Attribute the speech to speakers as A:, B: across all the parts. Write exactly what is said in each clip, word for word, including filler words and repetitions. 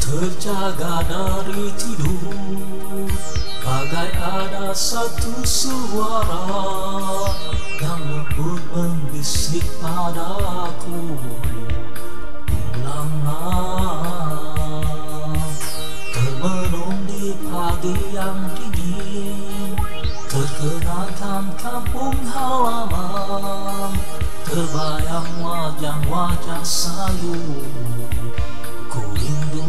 A: terjaga dari tidur, bagai ada satu suara yang lembut membisik padaku, pulanglah. Termenung di pagi yang dingin, terkenangkan kampung halaman, terbayang wajah-wajah sayu, ku rindu.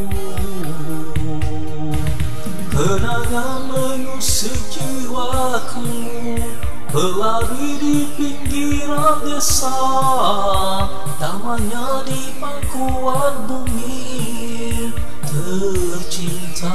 A: Kenangan mengusik jiwaku, berlari di pinggiran desa, damainya di pangkuan bumi tercinta.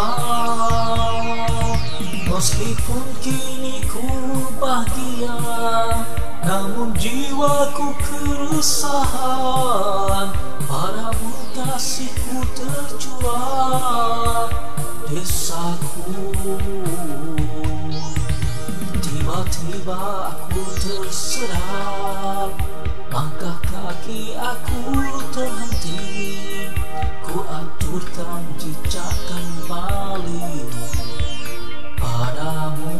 A: Meskipun kini ku bahagia, namun jiwaku keresahan, padamu kasihku tercurah desaku. Tiba-tiba aku tersedar, langkah kaki aku terhenti, ku aturkan jejak kembali padamu.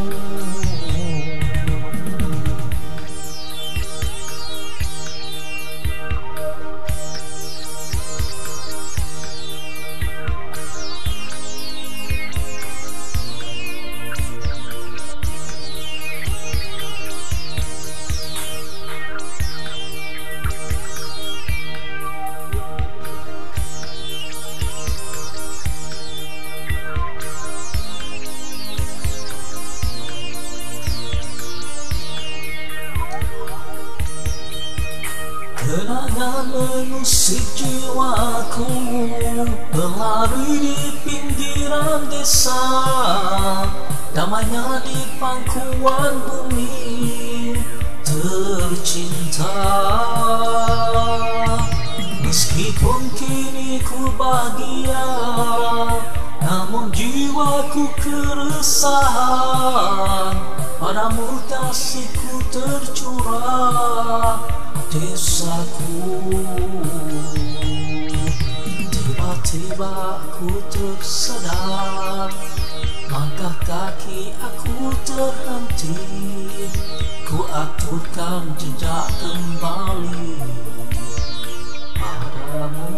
A: Kenangan mengusik jiwaku, berlari di pinggiran desa, damainya di pangkuan bumi tercinta. Meskipun kini ku bahagia, namun jiwaku keresahan, padamu kasihku tercurah desaku. Tiba-tiba aku tersedar, langkah kaki aku terhenti, ku aturkan jejak kembali padamu.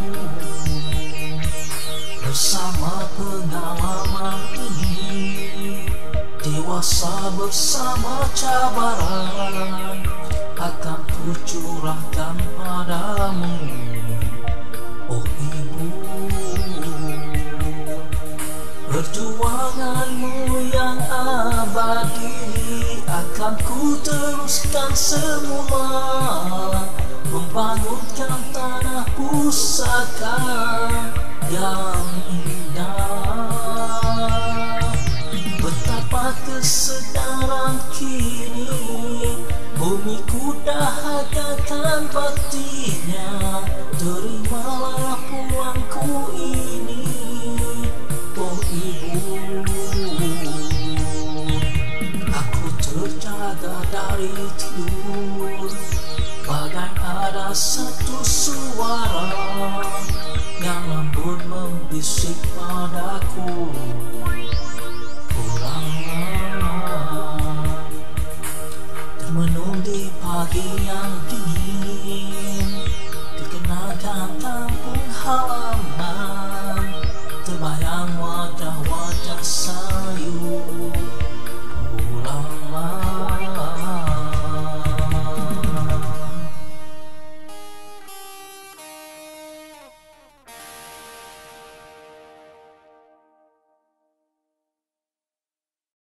A: Bersama pengalaman ini, dewasa bersama cabaran, akan ku curahkan padamu, oh ibu. Perjuanganmu yang abadi akan ku teruskan semula, membangunkan tanah pusaka yang indah. Betapa kesedaran kini, bumiku dahagakan baktinya, terimalah puangku ini, oh ibu. Aku terjaga dari tidur, bagai ada satu suara yang lembut membisik padaku, pulanglah. Termenung di pagi yang dingin, terkenangkan kampung halaman, terbayang wajah-wajah sayu,